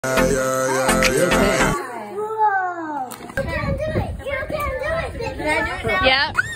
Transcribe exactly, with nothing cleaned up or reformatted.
Yeah, yeah, yeah, yeah. Whoa. You can do it. You can do it. Can I do it now? Yeah.